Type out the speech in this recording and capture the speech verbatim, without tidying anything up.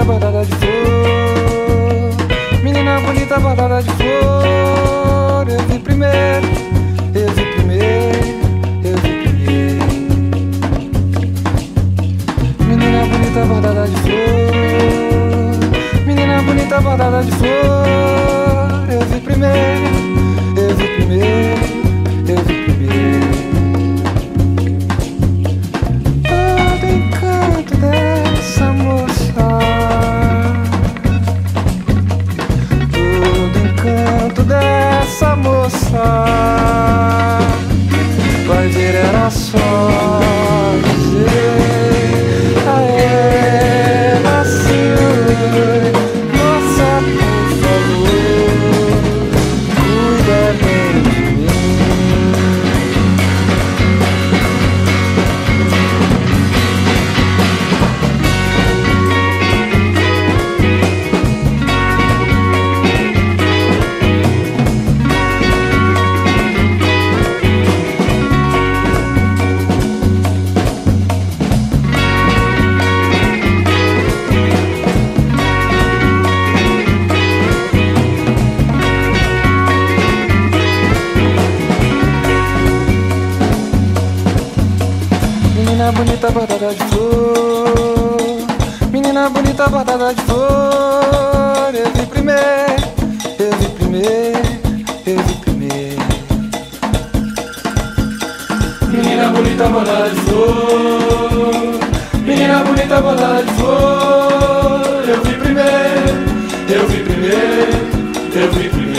bonita bordada de flor, menina bonita bordada de flor. Eu vi primeiro, eu vi primeiro, eu vi primeiro. Menina bonita bordada de flor, menina bonita bordada de flor. Eu vi primeiro, eu vi primeiro, eu vi primeiro. Todo encanto dessa moça, todo encanto dessa moça, vai ver, era só dizer a ela assim: moça, por favor, cuida bem de mim. Menina bonita bordada de flor, menina bonita bordada de flor. Eu vi primeiro, eu vi primeiro, eu vi primeiro. Menina bonita bordada de flor, menina bonita bordada de flor. Eu vi primeiro, eu vi primeiro, eu vi primeiro.